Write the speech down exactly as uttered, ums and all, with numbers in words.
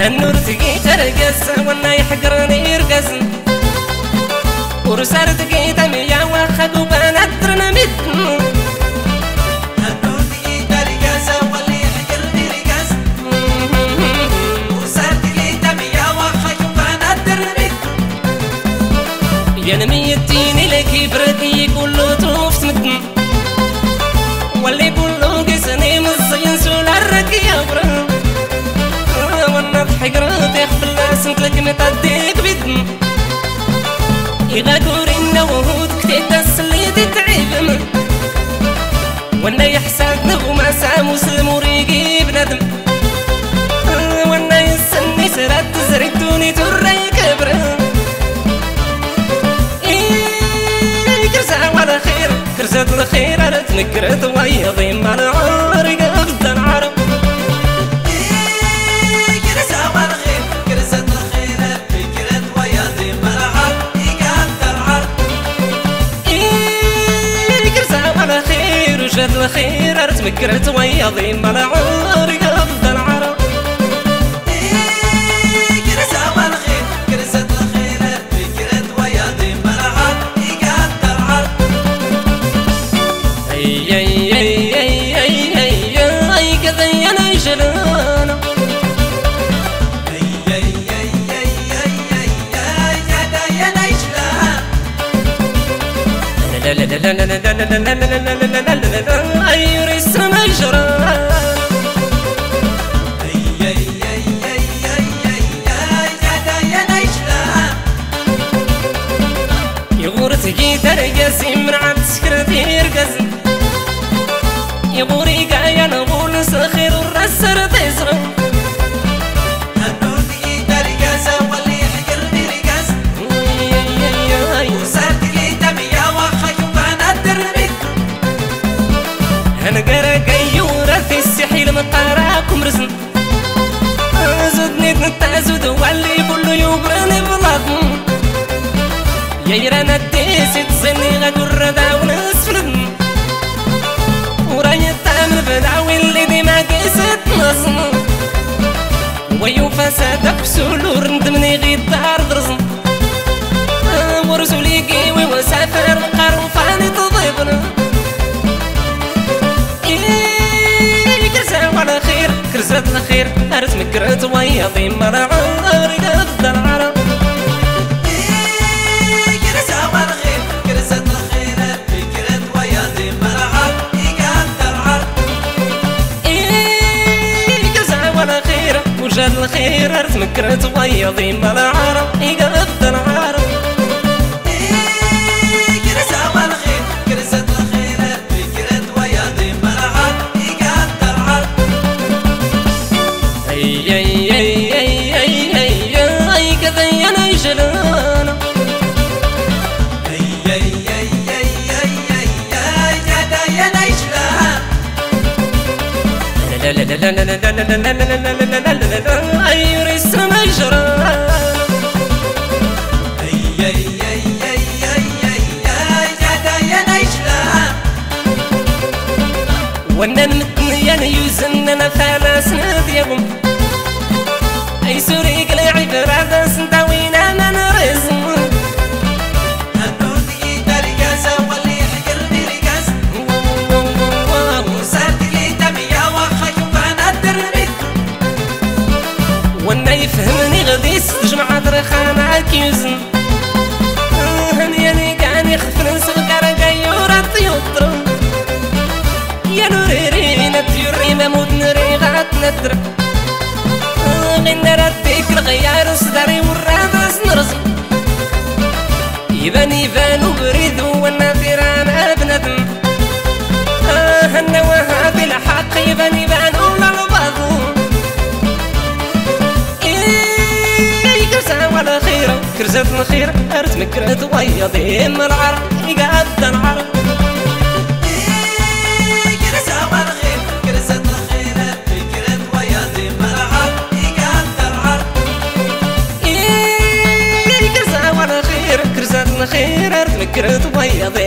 النور تقي ترقص وانا يحقرني يرقص ورسار تقي تميا واخد وبنادرنا متن النور تقي ترقص واللي يحقرني يرقص ورسار تقي تميا واخد وبنادرنا متن يا نميتيني لك يبرد كله توفت متن واللي كله قسني مصين سولارك يا برا وانا ضحك راتي خفلا سنت لك متعديك بدن يغادوري النوهود كتيت السلي تتعبن وانا يحسد وما سامو سلموريقي بندم وانا يسني سرات زريتوني تري كبرا إيه كرزة ولا خير كرزة الخير على تنكرت ويضي مع العار قبض العرب جد الخير ارت مكرت ويضي ملعار قبض العرب كرسة والخير كرسة الخير مكرت ويضي ملعار قبض العرب اي اي اي اي اي اي اي كذا يا نيجلانا اي اي اي اي اي اي كذا يا نيجلانا لا لا لا لا لا لا لا لا لا لا أي ريس ما يجرى أي أي أي أي أي أي كذا يا نيجلانا يغور تجي ترقصي من عبد سكرتي يرقص يغوري قايا نقول سخير والرسر تزرق النور تجي ترقص واللي يحقرني يرقص وصار تجي تميا واخك وبنادر متن هنقرا قيورة في السحيل مطاراكم رزن زدني نتازد واللي كله يقرني بلاطن يا يرانا الديسي تزني غاقول ردا ونسفلن وراي التامل بدعوي اللي ديما قيست نصن ويو فسادك سولور ندمني غيد دار درزن ورسولي قيوي وسافر مقارو فاني تضيبنا على خير كرزة الخير هرت مكرت ويضي ملعار قبض العرب كرزة والخير كرزة الخير مكرت ويضي ملعار قبض العرب كرزة ولا خير وجد الخير هرت مكرت ويضي ملعار قبض العرب كرزة والخير كرزة الخير مكرت ويضي ملعار قبض العرب اي اي اي اي اي اي اي كذا يا نيجلانا اي اي اي اي اي اي كذا يا نيجلانا لا لا لا لا لا لا لا لا لا لا لا اي ريس ما يجرى اي اي اي اي اي اي كذا يا نيجلانا وانا نمتنيا يوزن انا ثلاث ناديهم اي سوري قلعي فرادة سنتاوينا انا نرزم النور تقي ترقص واللي يحقرني يرقص وصار تقي تميا واخك وبنادر متن وانا يفهمني غديس جمعة رخانة كيوزن هنياني كان يخفن سكر قيورة طيوطر يا نوريري نتيوري مموت نري غات ندر غير رديك الغيار صدري والرادس نرزم يبان يبان وبريد وانا فيران بندم اه النواها بلا حق يبان يبان ولا الباطل ايه كرزة ولا خير كرزة الخير ارت مكرت ويضي من العرب يقعد العرب كرزة والخير كرزة الخير مكرت ويضي ملعار قبض العرب ايه كرزة ولا خير كرزة الخير ارت مكرت ويضي